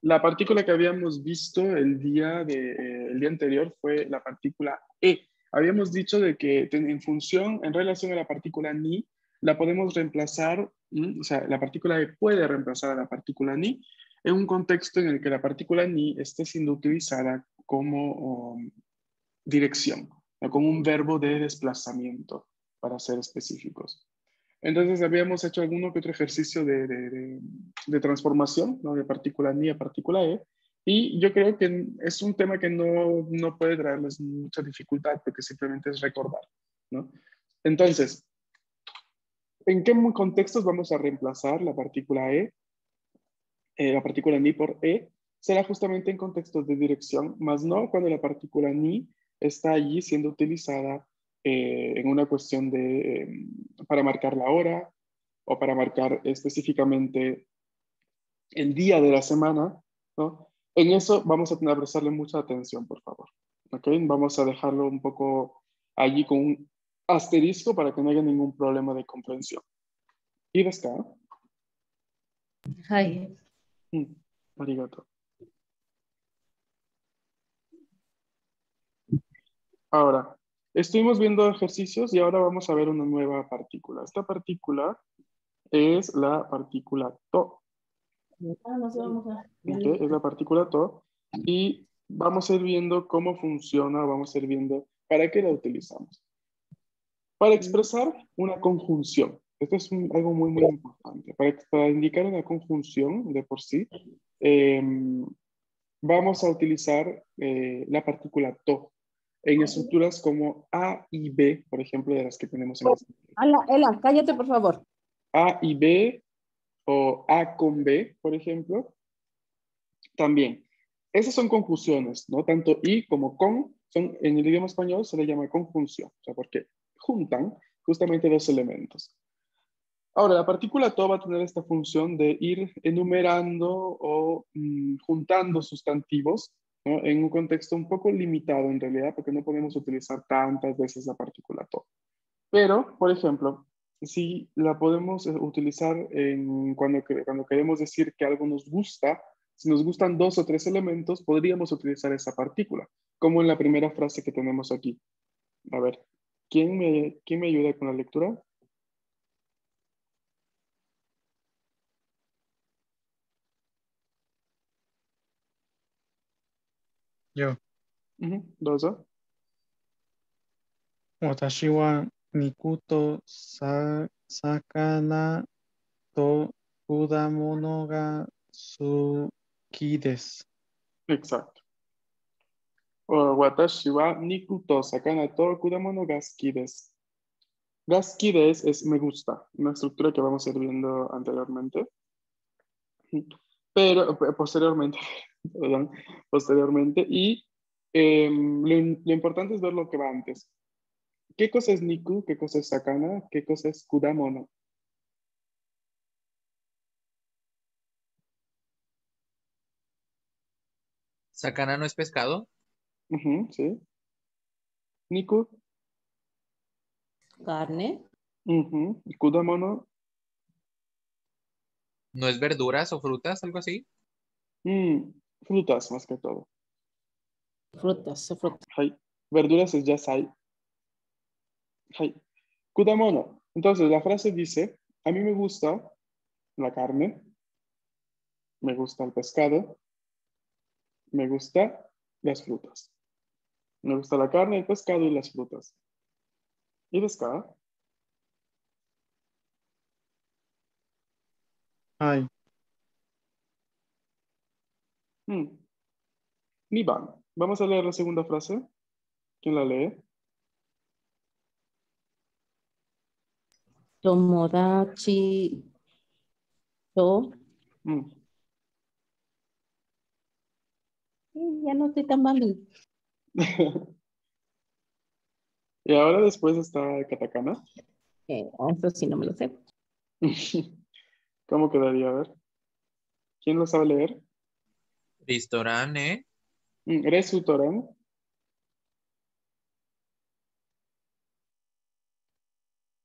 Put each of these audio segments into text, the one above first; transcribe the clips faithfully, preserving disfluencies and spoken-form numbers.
La partícula que habíamos visto el día, de, eh, el día anterior fue la partícula E. Habíamos dicho de que en función, en relación a la partícula Ni, la podemos reemplazar, ¿m? O sea, la partícula E puede reemplazar a la partícula Ni en un contexto en el que la partícula Ni esté siendo utilizada como um, dirección, ¿no? Como un verbo de desplazamiento, para ser específicos. Entonces habíamos hecho alguno que otro ejercicio de, de, de, de transformación, ¿no? De partícula Ni a partícula E, y yo creo que es un tema que no, no puede traerles mucha dificultad, porque simplemente es recordar, ¿no? Entonces, ¿en qué contextos vamos a reemplazar la partícula E, eh, la partícula Ni por E? Será justamente en contextos de dirección, más no cuando la partícula Ni está allí siendo utilizada eh, en una cuestión de, eh, para marcar la hora, o para marcar específicamente el día de la semana, ¿no? En eso vamos a tener que prestarle mucha atención, por favor. ¿Ok? Vamos a dejarlo un poco allí con un asterisco para que no haya ningún problema de comprensión. ¿Y de acá? はい。 Mm, arigato. Ahora, estuvimos viendo ejercicios y ahora vamos a ver una nueva partícula. Esta partícula es la partícula to. Ah, no se vamos a... ¿Ok? Es la partícula to. Y vamos a ir viendo cómo funciona, vamos a ir viendo para qué la utilizamos. Para expresar una conjunción. Esto es un- algo muy, muy importante. Para, para indicar una conjunción de por sí, eh, vamos a utilizar eh, la partícula to en estructuras como A y B, por ejemplo, de las que tenemos en este. Ala, Ela, cállate, por favor. A y B o A con B, por ejemplo. También, esas son conjunciones, ¿no? Tanto y como con, son, en el idioma español se le llama conjunción, o sea, porque juntan justamente dos elementos. Ahora, la partícula to va a tener esta función de ir enumerando o mm, juntando sustantivos, ¿no? En un contexto un poco limitado en realidad, porque no podemos utilizar tantas veces la partícula to. Pero, por ejemplo, si la podemos eh, utilizar en, cuando, que- cuando queremos decir que algo nos gusta, si nos gustan dos o tres elementos, podríamos utilizar esa partícula, como en la primera frase que tenemos aquí. A ver, ¿quién me, quién me ayuda con la lectura? Yo. Ujú, dozo. 私は肉とさ魚と果物が好きです。 Exacto. O watashi wa niku to sakana to kudamono ga suki desu. Ga suki desu es me gusta, una estructura que vamos a ir viendo anteriormente. Pero eh, posteriormente, perdón, posteriormente. Y eh, lo, lo importante es ver lo que va antes. ¿Qué cosa es niku? ¿Qué cosa es sakana? ¿Qué cosa es kudamono? ¿Sakana no es pescado? Ujú, sí. Niku. Carne. Ujú. Y kudamono. ¿No es verduras o frutas, algo así? Mm, frutas más que todo. Frutas, frutas. Hai. Verduras es yasai. Hai. Kudamono. Entonces la frase dice, a mí me gusta la carne, me gusta el pescado, me gusta las frutas. Me gusta la carne, el pescado y las frutas. ¿Y pescado? はい。 Mm. Ni van. Vamos a leer la segunda frase. ¿Quién la lee? Tomodachi to. Mm. Eh, Ya no estoy tan mal. Y ahora después está katakana. Eh, eso sí no me lo sé. ¿Cómo quedaría? A ver. ¿Quién lo sabe leer? Restaurante, Mm. Resutoran.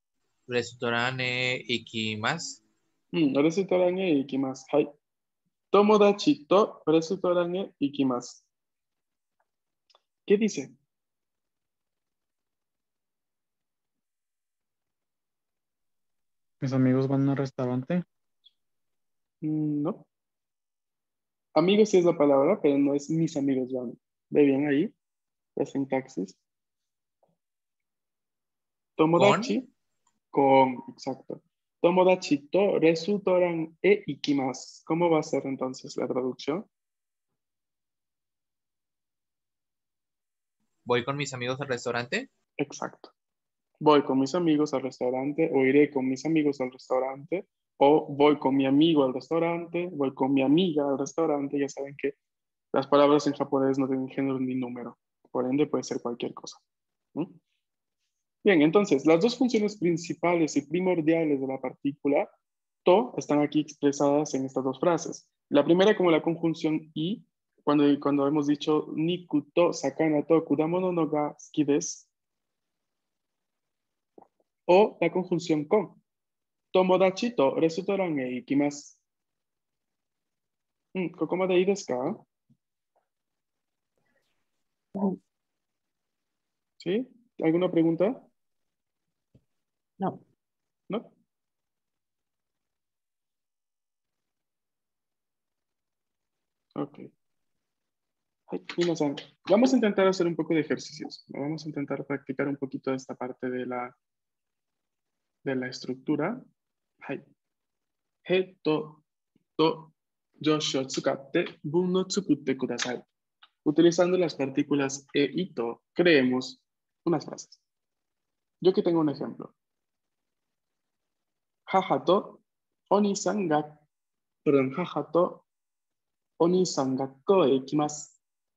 restaurante ikimasu. Mm. Resutoran e ikimasu. Hai. Tomodachi to restaurant e ikimasu. ¿Qué dice? Mis amigos van a un restaurante. Mm, No. Amigos sí es la palabra, pero no es mis amigos van. ¿Ve bien ahí? La sintaxis. Tomodachi con, exacto. Tomodachi to restaurant e ikimasu. ¿Cómo va a ser entonces la traducción? Voy con mis amigos al restaurante. Exacto. Voy con mis amigos al restaurante, o iré con mis amigos al restaurante, o voy con mi amigo al restaurante, voy con mi amiga al restaurante. Ya saben que las palabras en japonés no tienen género ni número. Por ende, puede ser cualquier cosa. ¿Mm? Bien, entonces, las dos funciones principales y primordiales de la partícula to están aquí expresadas en estas dos frases. La primera como la conjunción i, cuando, cuando hemos dicho niku to sakana to kudamono no ga suki desu, o la conjunción con tomodachi to restaurant e ikimasu. Mm, ¿Kokomade ii desu ka? ¿Sí? ¿Alguna pregunta? No. ¿No? Ok. Ay, Mina-san, vamos a intentar hacer un poco de ejercicios. Vamos a intentar practicar un poquito esta parte de la, de la estructura. Hai. He to, to, yoshi o tsukatte, bun no tsukutte kudasai. Utilizando las partículas e y to, creemos unas frases. Yo aquí tengo un ejemplo. Haha to oni-san ga, perdón, haha to oni-san gakkou e ikimasu.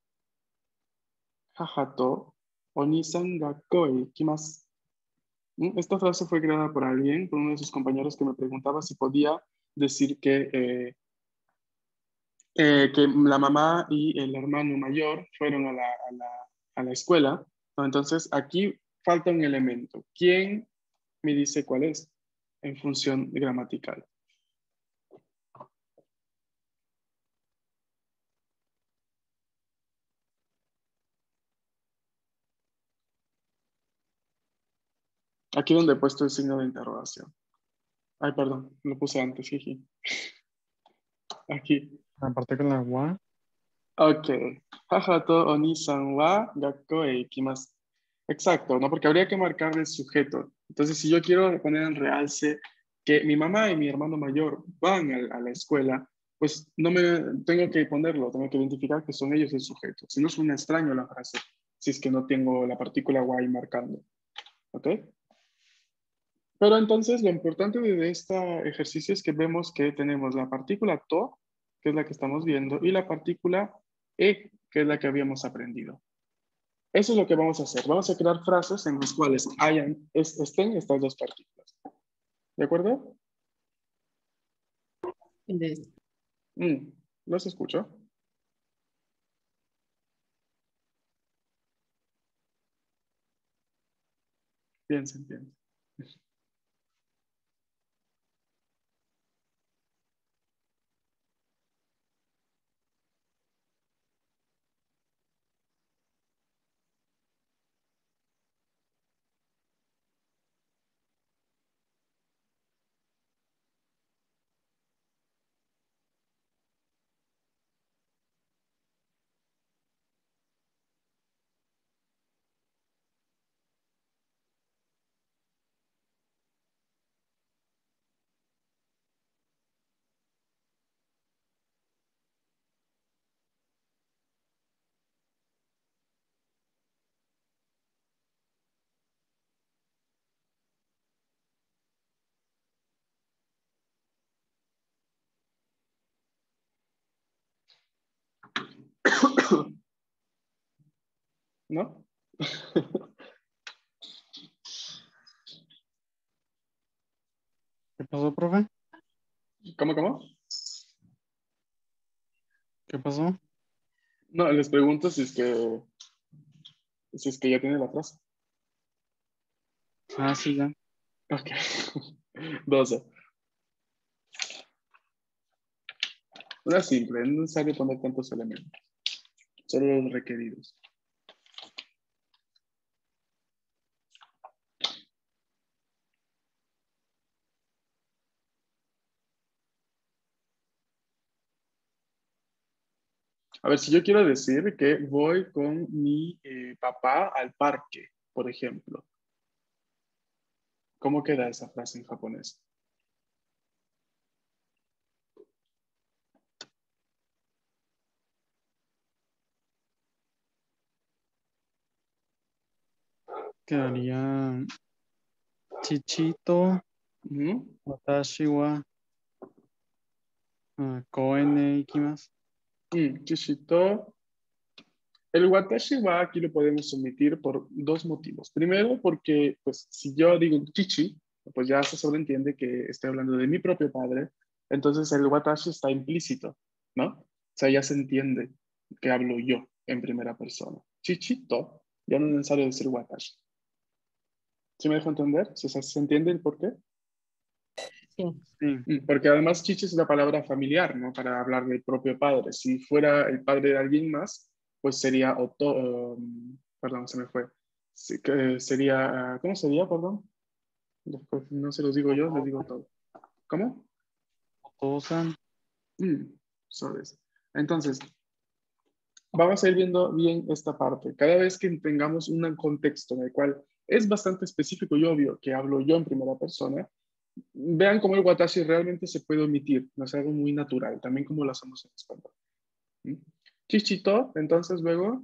Haha to oni-san gakkou e ikimasu. Esta frase fue creada por alguien, por uno de sus compañeros que me preguntaba si podía decir que, eh, eh, que la mamá y el hermano mayor fueron a la, a la, a la escuela, ¿no? Entonces aquí falta un elemento. ¿Quién me dice cuál es en función gramatical? Aquí donde he puesto el signo de interrogación. Ay, perdón, lo puse antes, jiji. Aquí. La partícula wa. Ok. Haha to oni-san wa gakkou e ikimasu. Exacto, ¿no? Porque habría que marcar el sujeto. Entonces, si yo quiero poner en realce que mi mamá y mi hermano mayor van a, a la escuela, pues no me tengo que ponerlo, tengo que identificar que son ellos el sujeto. Si no, es un extraño la frase, si es que no tengo la partícula y marcando. ¿Ok? Pero entonces, lo importante de este ejercicio es que vemos que tenemos la partícula to, que es la que estamos viendo, y la partícula e, que es la que habíamos aprendido. Eso es lo que vamos a hacer. Vamos a crear frases en las cuales hayan, es, estén estas dos partículas. ¿De acuerdo? Entonces, Mm, ¿los escucho? Piensen, piensen. ¿No? ¿Qué pasó, profe? ¿Cómo, cómo? ¿Qué pasó? No, les pregunto si es que, si es que ya tiene la frase. Ah, sí, ya. Ok. doce. Una simple, no es necesario poner tantos elementos. Solo los requeridos. A ver, si yo quiero decir que voy con mi eh, papá al parque, por ejemplo. ¿Cómo queda esa frase en japonés? Quedaría Chichito, Ujú. Watashi wa ah, koen e ikimasu. Mm, Chishito. El watashi wa aquí lo podemos omitir por dos motivos. Primero, porque pues, si yo digo chichi, pues ya se sobreentiende que estoy hablando de mi propio padre. Entonces el watashi está implícito, ¿no? O sea, ya se entiende que hablo yo en primera persona. Chichito, ya no es necesario decir watashi. ¿Sí me dejo entender? ¿Se, se entiende el por qué? Sí. Sí, Mm, Porque además chichi es una palabra familiar, ¿no? Para hablar del propio padre. Si fuera el padre de alguien más, pues sería Oto, um, perdón, se me fue. Sí, que sería, ¿cómo sería, perdón? Después no se los digo yo, les digo todo. ¿Cómo? Otosan. Mm, sabes. Entonces, vamos a ir viendo bien esta parte. Cada vez que tengamos un contexto en el cual es bastante específico y obvio que hablo yo en primera persona, vean cómo el watashi realmente se puede omitir, no es algo muy natural, también como lo hacemos en español. ¿Mm? Chichito, entonces luego,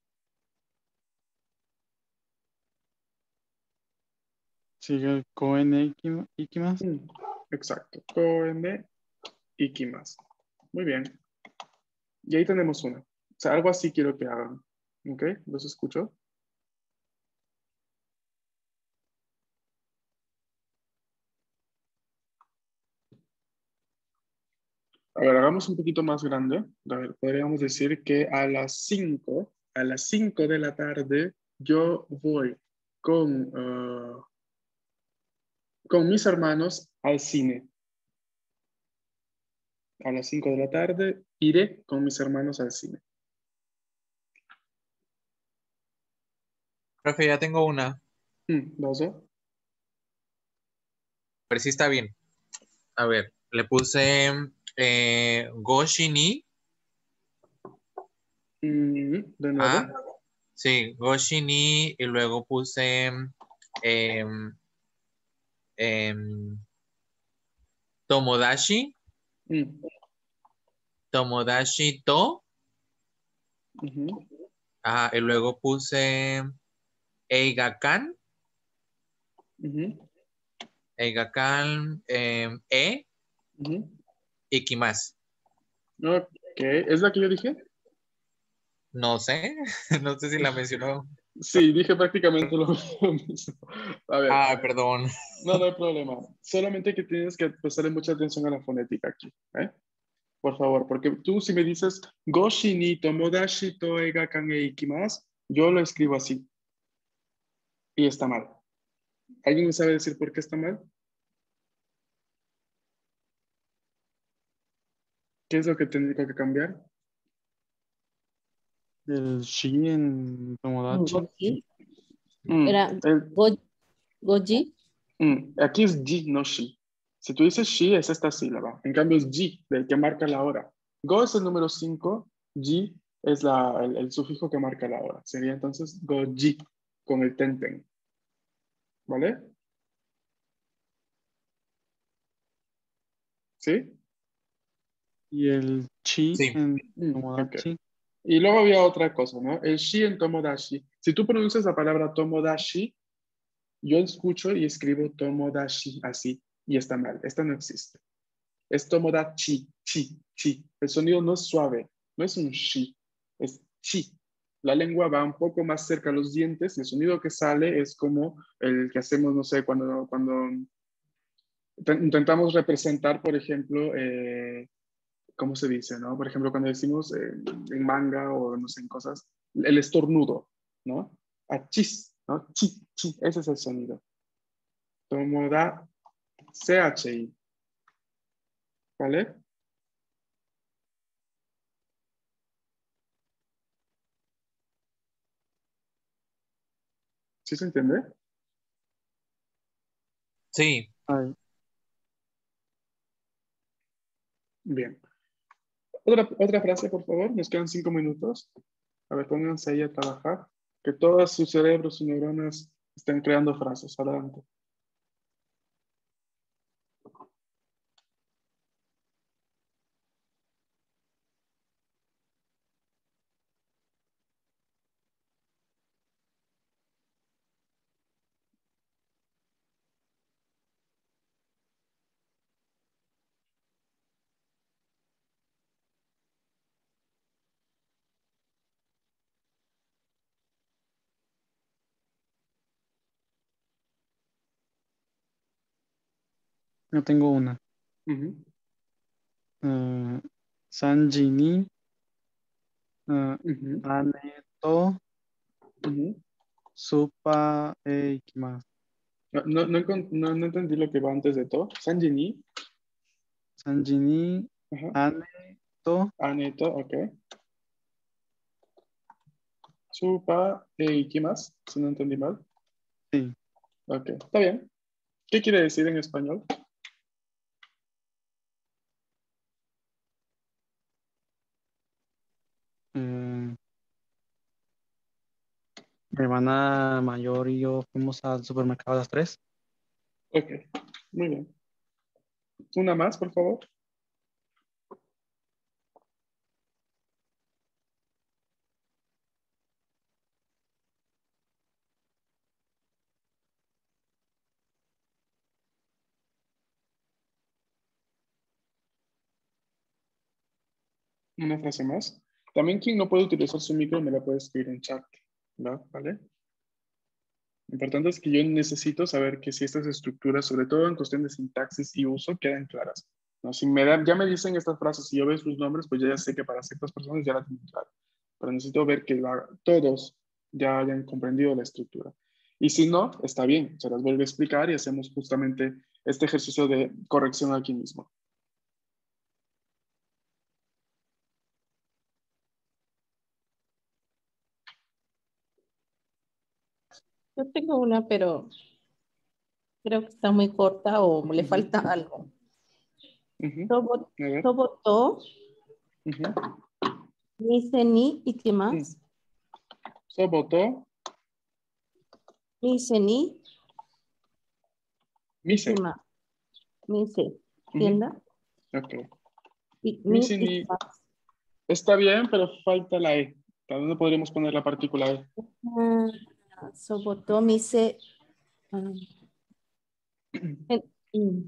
Sigue koen e ikima- ikimasu. mm, exacto, koeme ikimasu. Muy bien. Y ahí tenemos una. O sea, algo así quiero que hagan. ¿Ok? ¿Los escucho? A ver, hagamos un poquito más grande. A ver, podríamos decir que a las cinco, a las cinco de la tarde, yo voy con, ah, con mis hermanos al cine. A las cinco de la tarde iré con mis hermanos al cine. Profe, ya tengo una. A Mm, ¿Dos? ¿Eh? ver si está bien. A ver, le puse eh, Goshi ni. Mm, ¿De Ah, nuevo? sí, Goshi ni. Y luego puse em, em, Tomodashi. Mm, Tomodashi to. ujú, Ah, y luego puse Eigakan. ujú, Eigakan em, e ujú. Ikimasu. Ok, ¿es la que yo dije? No sé, no sé si la mencionó. Sí, dije prácticamente lo mismo. A ver, Ah, perdón. no, no hay problema. Solamente que tienes que prestarle mucha atención a la fonética aquí, ¿eh? Por favor, porque tú si me dices Goshi ni tomodashi to eigakan e ikimasu, yo lo escribo así y está mal. ¿Alguien me sabe decir por qué está mal? ¿Qué es lo que tendría que cambiar? El shi en Tomodachi. Goji. Mm, Era el- go- Goji. mm, aquí es ji, no shi. Si tú dices shi, es esta sílaba. En cambio es ji, del que marca la hora. Go es el número cinco, ji es la, el, el sufijo que marca la hora. Sería entonces goji, con el tenten. ¿Vale? ¿Sí? Y el chi Sí. en Mm, ok. Tomodachi. Y luego había otra cosa, ¿no? El shi en tomodashi. Si tú pronuncias la palabra tomodashi, yo escucho y escribo tomodashi así, y está mal. Esta no existe. Es tomodachi, chi, chi. El sonido no es suave, no es un shi, es chi. La lengua va un poco más cerca a los dientes y el sonido que sale es como el que hacemos, no sé, cuando, cuando intentamos representar, por ejemplo, eh, ¿cómo se dice, no? Por ejemplo, cuando decimos eh, en manga o no sé, en cosas, el estornudo, ¿no? Achis, ¿no? Chi, chi, ese es el sonido. Tomoda, C H I, ¿vale? ¿Sí se entiende? Sí. Ay, Bien. Otra, otra frase, por favor. Nos quedan cinco minutos. A ver, pónganse ahí a trabajar. Que todos sus cerebros, sus neuronas estén creando frases. Adelante. yo tengo una. Ujú, Uh, Sanji ni uh, ujú, ane to ujú. supa e ikimasu. No, no, no encon- no- no entendí lo que va antes de todo. Sanji ni. Sanji ni Ajá. ane to Aneto, ok. Supa e ¿qué más? Si no entendí mal. sí. Ok, está bien. ¿Qué quiere decir en español? Eh, mi hermana mayor y yo fuimos al supermercado a las tres. Ok, muy bien. Una más, por favor. Una frase más. También quien no puede utilizar su micro me la puede escribir en chat. ¿No? ¿Vale? Lo importante es que yo necesito saber que si estas estructuras, sobre todo en cuestión de sintaxis y uso, quedan claras. ¿No? Si me dan, ya me dicen estas frases y yo veo sus nombres, pues yo ya sé que para ciertas personas ya la tienen clara. Pero necesito ver que la- todos ya hayan comprendido la estructura. Y si no, está bien, se las vuelvo a explicar y hacemos justamente este ejercicio de corrección aquí mismo. Yo tengo una, pero creo que está muy corta o le Ujú, falta algo. ujú. Sobo- A ver. Soboto, Ujú. mise ni, ¿y qué Mm. más? Soboto, Mise ni, ¿y qué mise. más? Mise, Ujú. tienda, Ok. y Mise ni, ¿y qué ni. más? Está bien, pero falta la E. ¿A dónde podríamos poner la partícula E? Ah, Soboto, mise. ah, en- mm.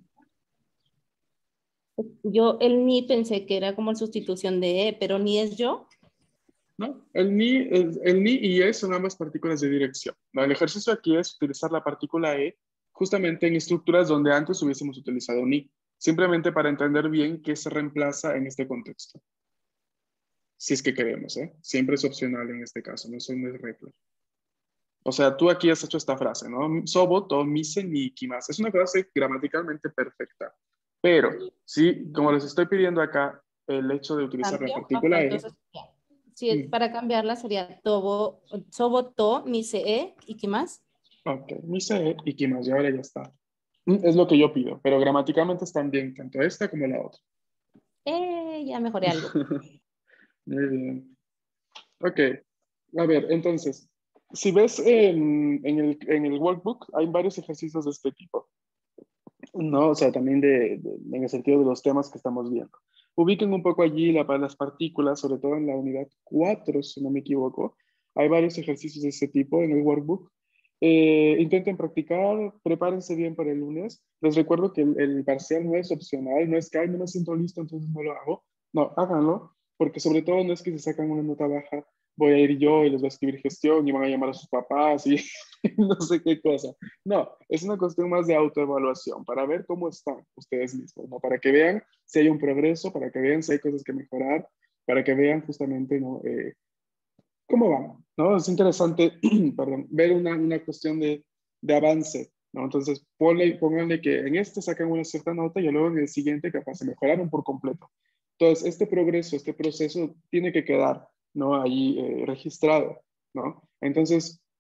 Yo el ni pensé que era como en sustitución de e, pero ni es yo. ¿No? El ni, el, el ni y E son ambas partículas de dirección. ¿No? El ejercicio aquí es utilizar la partícula E justamente en estructuras donde antes hubiésemos utilizado ni, simplemente para entender bien qué se reemplaza en este contexto. Si es que queremos, ¿eh? Siempre es opcional en este caso, no son es regla. O sea, tú aquí has hecho esta frase, ¿no? Soboto, mise, ni, ikimasu. Es una frase gramaticalmente perfecta. Pero, sí, como les estoy pidiendo acá, el hecho de utilizar la Cambio. Ajá, partícula E, entonces, ya. Si es mm, para cambiarla sería tobo, soboto, mise e, ¿y qué más? ok, mise, ikimasu, y ahora ya está. Mm, Es lo que yo pido, pero gramaticalmente están bien, tanto esta como la otra. Eh, ya mejoré algo. Muy bien. Ok, a ver, entonces, si ves en, en el, en el workbook, hay varios ejercicios de este tipo. No, o sea, también de, de- en el sentido de los temas que estamos viendo. Ubiquen un poco allí la, las partículas, sobre todo en la unidad cuatro, si no me equivoco. Hay varios ejercicios de ese tipo en el workbook. Eh, intenten practicar, prepárense bien para el lunes. Les recuerdo que el, el parcial no es opcional, no es que, ay, no me siento listo, entonces no lo hago. No, háganlo, porque sobre todo no es que se sacan una nota baja, voy a ir yo y les voy a escribir gestión y van a llamar a sus papás y no sé qué cosa. No, es una cuestión más de autoevaluación, para ver cómo están ustedes mismos, ¿no? Para que vean si hay un progreso, para que vean si hay cosas que mejorar, para que vean justamente, ¿no? Eh, cómo van, ¿no? Es interesante, perdón, ver una, una cuestión de, de avance, ¿no? Entonces, ponle, pónganle que en este sacan una cierta nota y luego en el siguiente capaz se mejoraron por completo. Entonces, este progreso, este proceso tiene que quedar, ¿no? Ahí eh, registrado, ¿no? Entonces,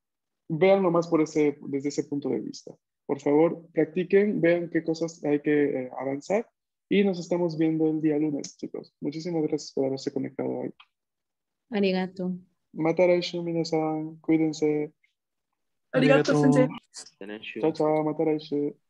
vean nomás por ese, desde ese punto de vista. Por favor, practiquen, vean qué cosas hay que eh, avanzar y nos estamos viendo el día lunes, chicos. Muchísimas gracias por haberse conectado hoy. Arigato. Mataraishu, minasan, cuídense. Arigato, sensei. Chao, chao, mataraishu.